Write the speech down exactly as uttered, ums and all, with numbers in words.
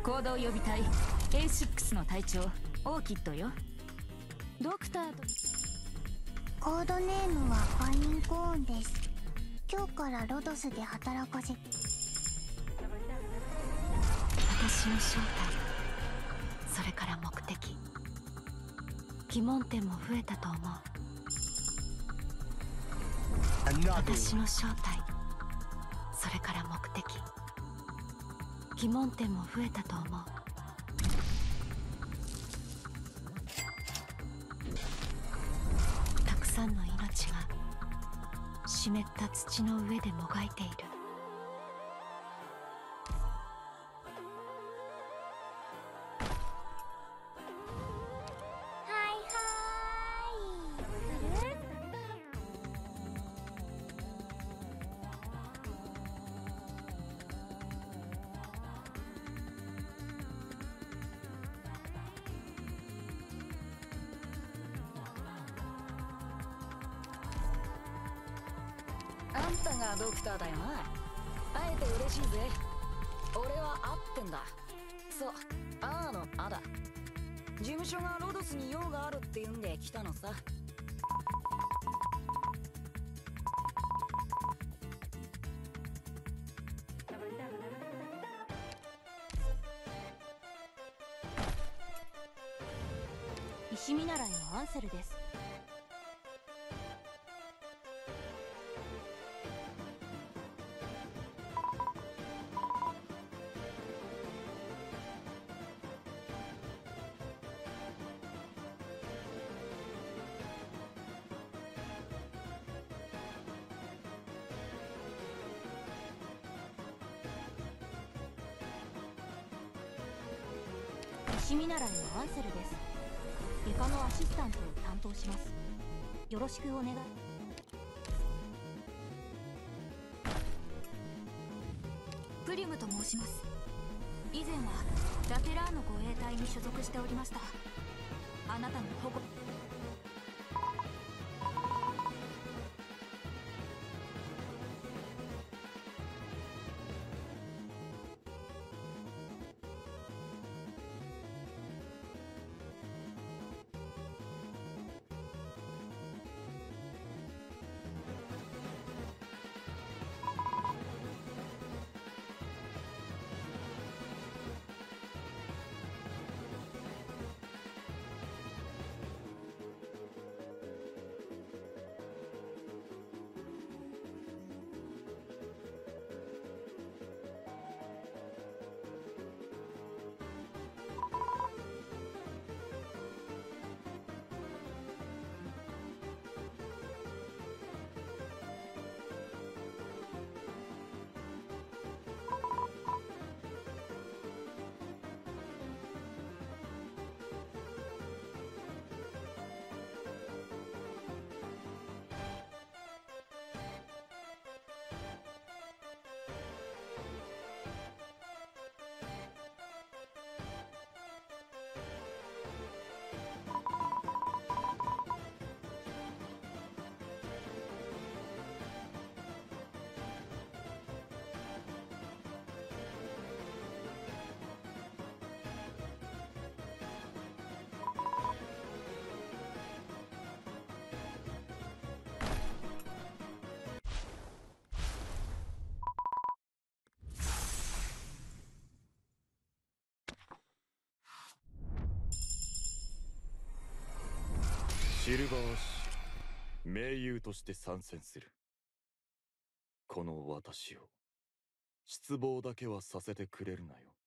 行動予備隊 エーシックス の隊長オーキッドよ。ドクターとコードネームはファインコーンです。今日からロドスで働かせて。 私の正体、それから目的、疑問点も増えたと思う。私の正体、それから目的、疑問点も増えたと思う。たくさんの命が湿った土の上でもがいている。 あんたがドクターだよな。会えて嬉しいぜ。俺はアップンだ。そう、アーのアだ。事務所がロドスに用があるって言うんで来たのさ。 石見習いのアンセルです。石見習いのアンセルです。外科のアシスタントを担当します。よろしくお願い。 プリムと申します。以前はラテラーノ護衛隊に所属しておりました。あなたの保護。 シルバー氏、盟友として参戦する。この私を失望だけはさせてくれるなよ。